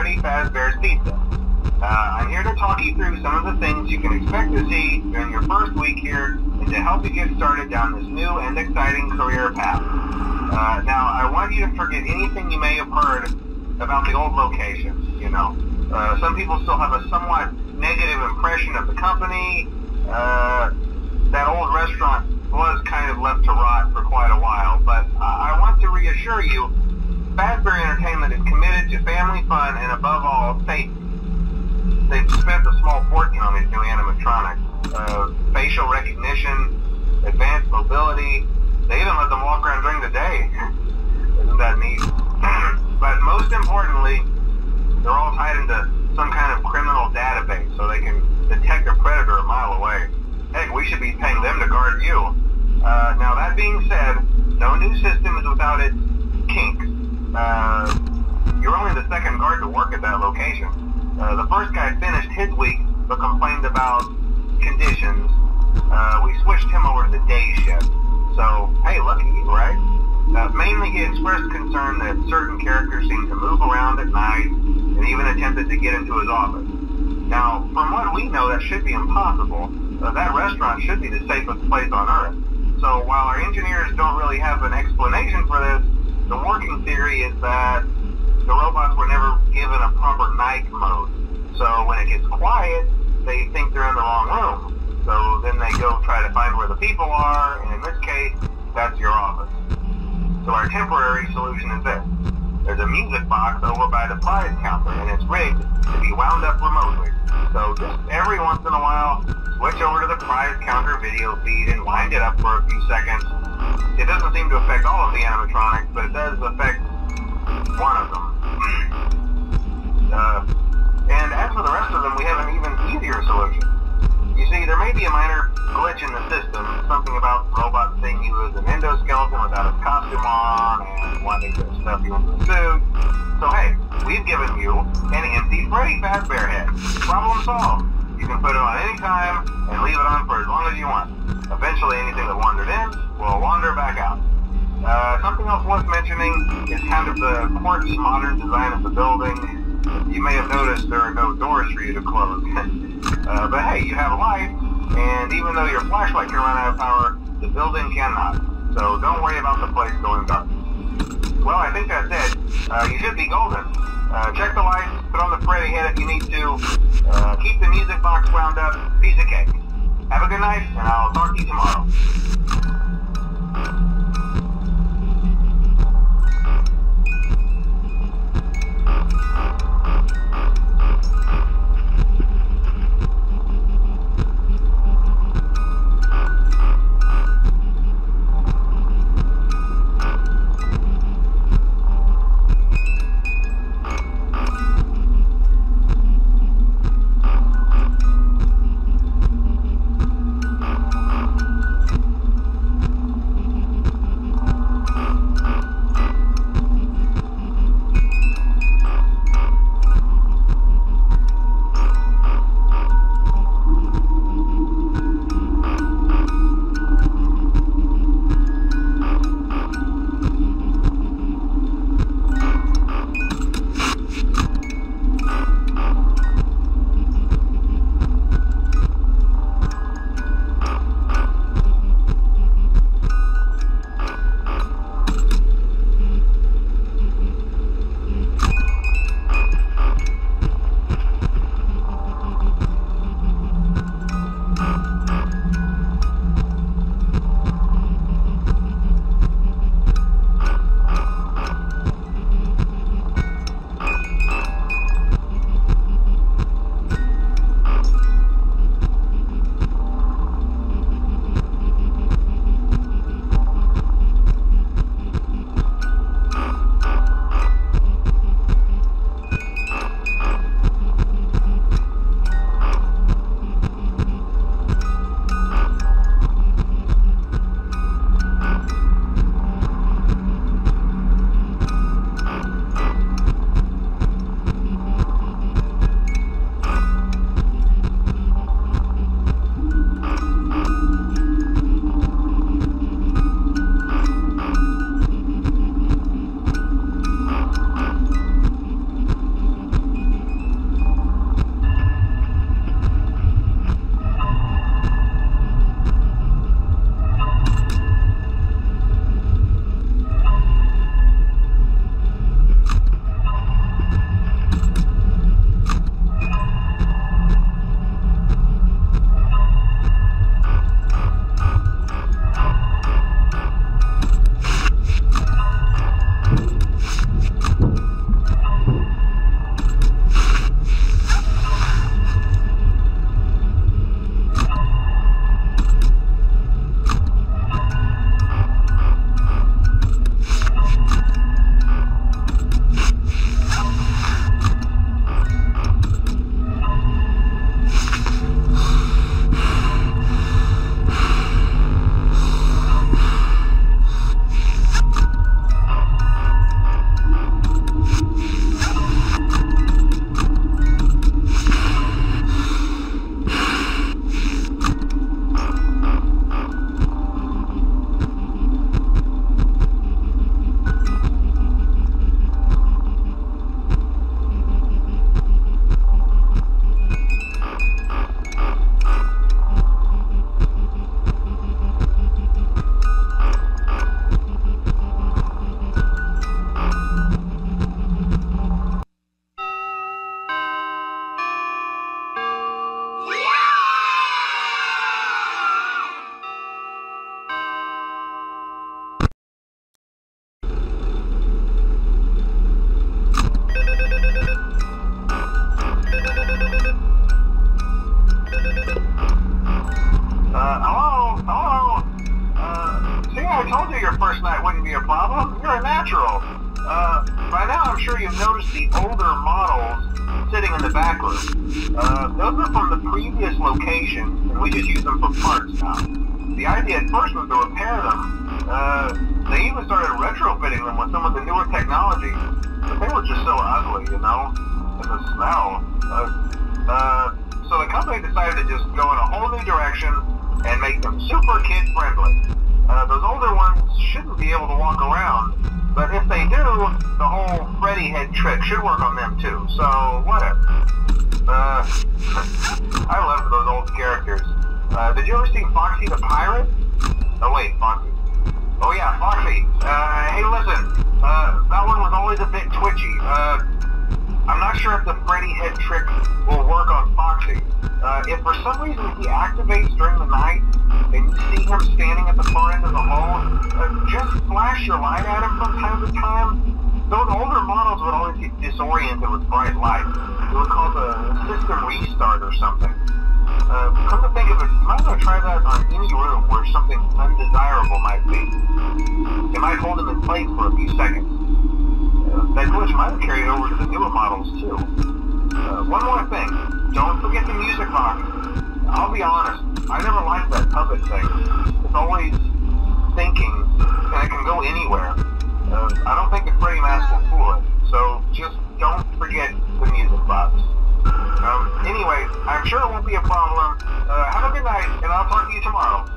Freddy Fazbear's Pizza. I'm here to talk you through some of the things you can expect to see during your first week here and to help you get started down this new and exciting career path. Now, I want you to forget anything you may have heard about the old locations, you know. Some people still have a somewhat negative impression of the company. That old restaurant was kind of left to rot for quite a while, but I want to reassure you, Fazbear Entertainment is committed to family fun and above all, safety. They've spent a small fortune on these new animatronics. Facial recognition, advanced mobility. They even let them walk around during the day. Isn't that neat? But most importantly, they're all tied into some kind of criminal database so they can detect a predator a mile away. Heck, we should be paying them to guard you. Now that being said, no new system is without its kinks. You're only the second guard to work at that location. The first guy finished his week, but complained about conditions. We switched him over to the day shift. So, hey, lucky you, right? Mainly he expressed concern that certain characters seemed to move around at night and even attempted to get into his office. Now, from what we know, that should be impossible. That restaurant should be the safest place on Earth. So while our engineers don't really have an explanation for this, the working theory is that the robots were never given a proper night mode. So when it gets quiet, they think they're in the wrong room. So then they go try to find where the people are, and in this case, that's your office. So our temporary solution is this. There's a music box over by the prize counter, and it's rigged to be wound up remotely. So just every once in a while, switch over to the prize counter video feed and wind it up for a few seconds. It doesn't seem to affect all of the animatronics, but it does affect one of them. And as for the rest of them, we have an even easier solution. You see, there may be a minor glitch in the system, something about robots seeing you as an endoskeleton without his costume on and wanting to stuff you into the suit. So hey, we've given you an empty Freddy Fazbear head. Problem solved. You can put it on any time and leave it on for as long as you want. Eventually anything that wandered in will wander back out. Something else worth mentioning is kind of the quartz modern design of the building. You may have noticed there are no doors for you to close. But hey, you have a light, and even though your flashlight can run out of power, the building cannot. So don't worry about the place going dark. Well, I think that's it. You should be golden. Check the lights, put on the Freddy head if you need to. Keep the music box wound up. Piece of cake. Have a good night, and I'll talk to you tomorrow. Hello? Hello? See, I told you your first night wouldn't be a problem. You're a natural. By now I'm sure you've noticed the older models sitting in the back room. Those are from the previous location, and we just use them for parts now. The idea at first was to repair them. They even started retrofitting them with some of the newer technology, but they were just so ugly, you know? And the smell. So the company decided to just go in a whole new direction and make them super kid-friendly. Those older ones shouldn't be able to walk around, but if they do, the whole Freddy head trick should work on them too, so whatever. I loved those old characters. Did you ever see Foxy the Pirate? Oh wait, Foxy. Oh yeah, Foxy. Hey listen, that one was always a bit twitchy. I'm not sure if the Freddy head trick will work on Foxy. If for some reason he activates during the night, and you see him standing at the far end of the hall, just flash your light at him from time to time. Those older models would always get disoriented with bright light. It was called a system restart or something. Come to think of it, you might want to try that on any room where something undesirable might be. It might hold him in place for a few seconds. That glitch might have carried over to the newer models too. One more thing, don't forget the music box. I'll be honest, I never liked that puppet thing. It's always thinking, and it can go anywhere. I don't think the Freddy mask will fool it, so just don't forget the music box. Anyway, I'm sure it won't be a problem. Have a good night, and I'll talk to you tomorrow.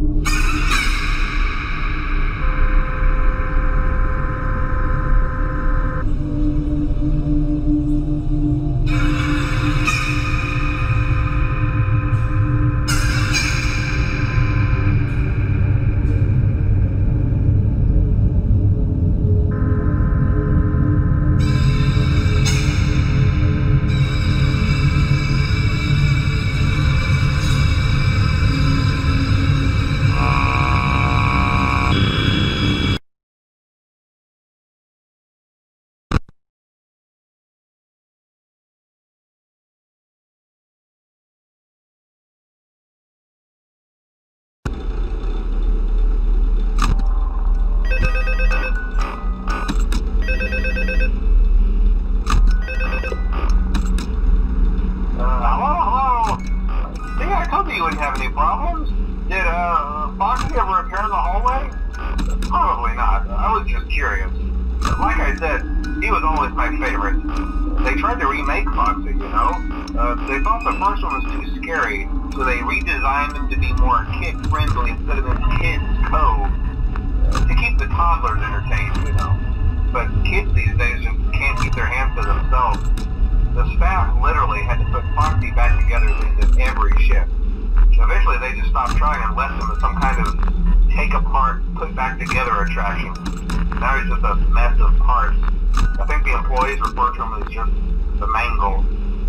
Hello? See, I told you wouldn't have any problems. Did, Foxy ever appear in the hallway? Probably not. I was just curious. Like I said, he was always my favorite. They tried to remake Foxy, you know? They thought the first one was too scary, so they redesigned him to be more kid-friendly instead of in Kids Cove. To keep the toddlers entertained, you know. But kids these days just can't keep their hands to themselves. The staff literally had to put Foxy back together into every shift. Eventually they just stopped trying and left him as some kind of take-apart, put-back-together attraction. Now he's just a mess of parts. I think the employees refer to him as just the mangle.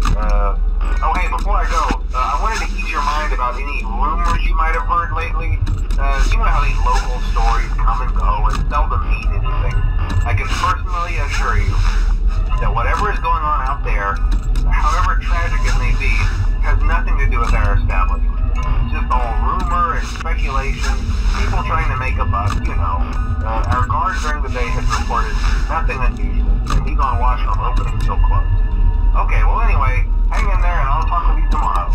Oh hey, before I go, I wanted to ease your mind about any rumors you might have heard lately. You know how these local stories come and go and seldom mean anything. I can personally assure you that whatever is going on out there, however tragic it may be, has nothing to do with our establishment. It's just all rumor and speculation, people trying to make a buck, you know. Our guard during the day has reported nothing unusual, and he's on watch from opening till close. Okay, well anyway, hang in there and I'll talk with you tomorrow.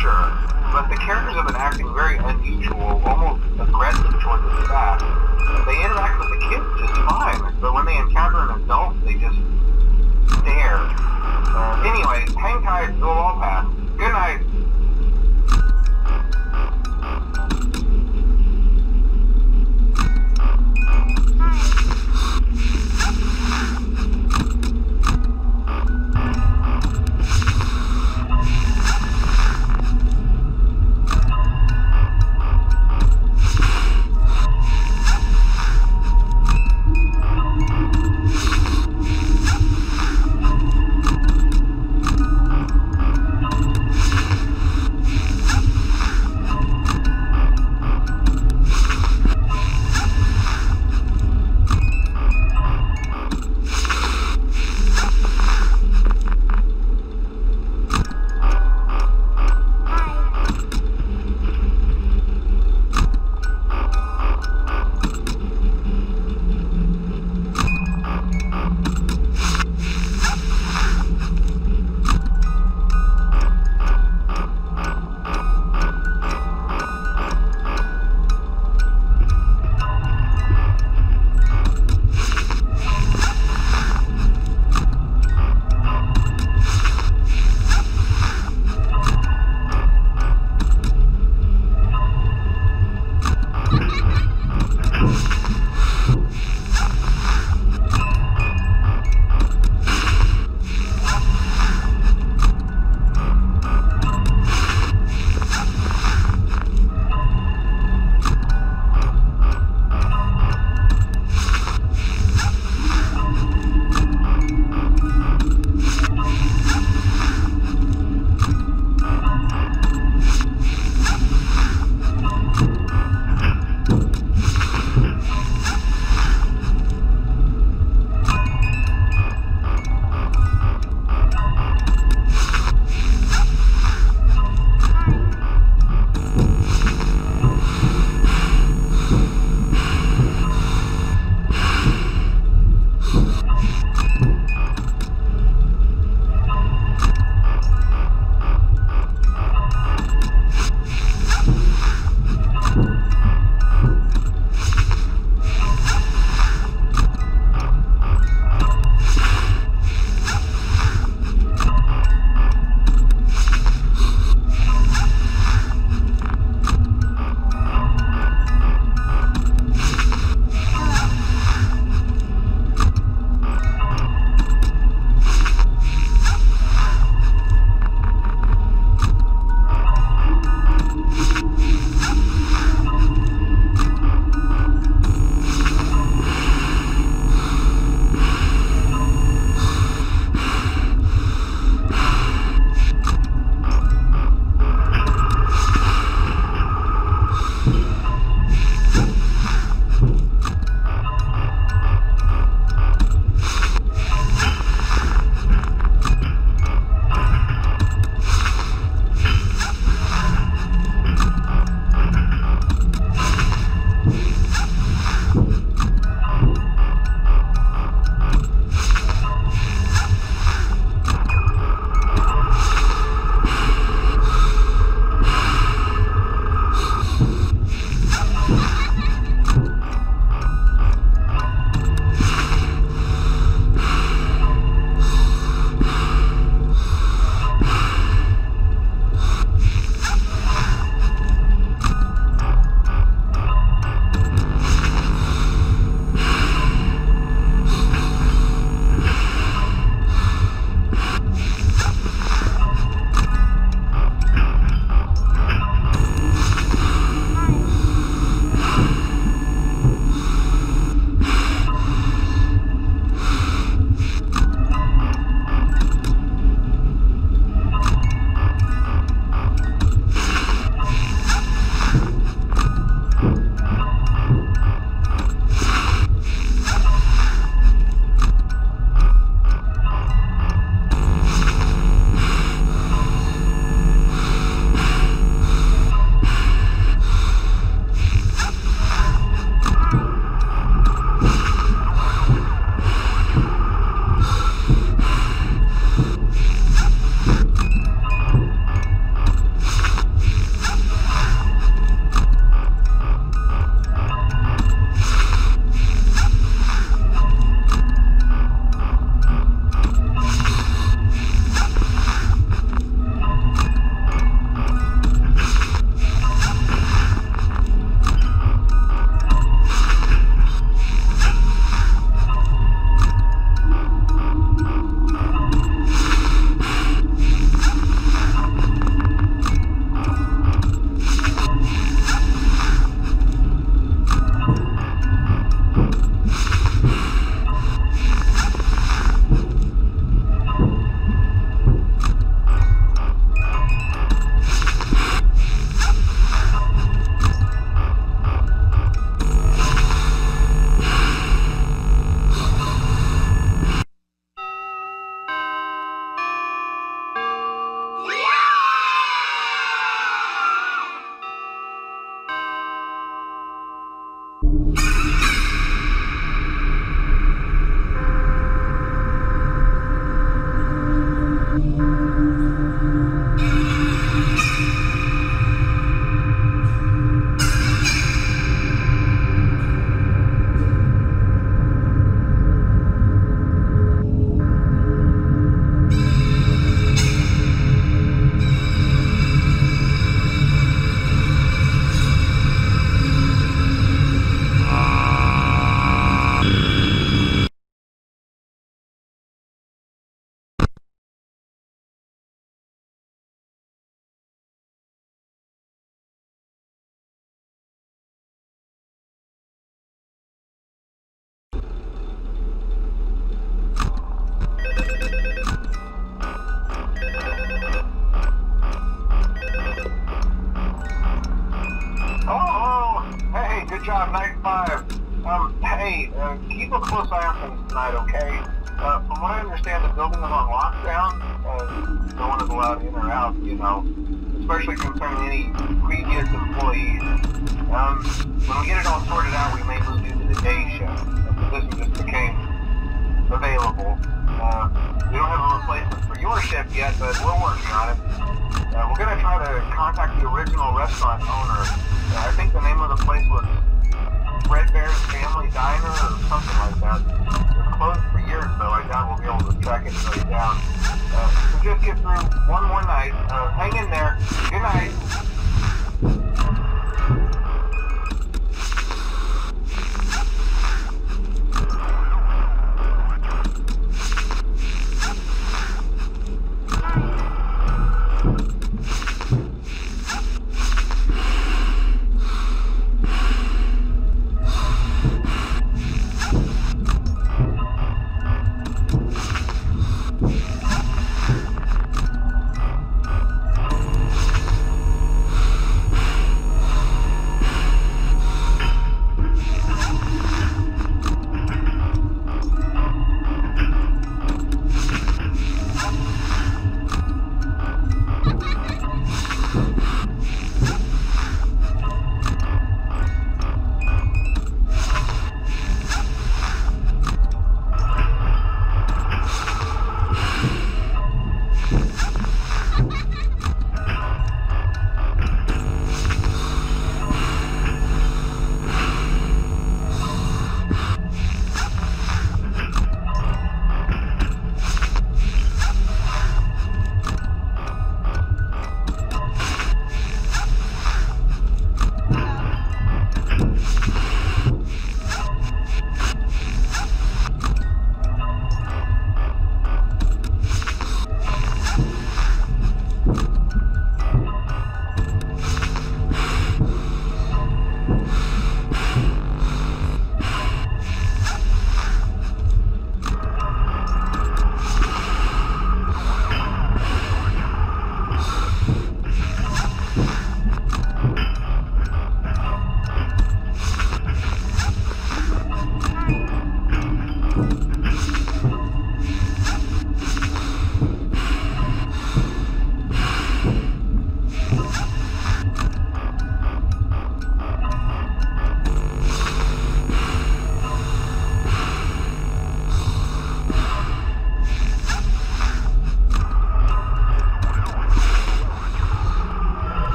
sure, but the characters have been acting very unusual, almost aggressive toward the staff. They interact with the kids just fine, but when they encounter an adult, they just stare. Anyway, hang tight, we'll all pass. Good night. Good job, Night 5. Hey, keep a close eye on things tonight, okay? From what I understand, the building is on lockdown, and no one is allowed in or out, you know, especially concerning any previous employees. When we get it all sorted out, we may move you to the day shift. The position just became available. We don't have a replacement for your shift yet, but we're working on it. We're going to try to contact the original restaurant owner. I think the name of the place was Red Bear's Family Diner or something like that. It was closed for years, though. I doubt we'll be able to track anybody down. So just get through one more night. Hang in there. Good night.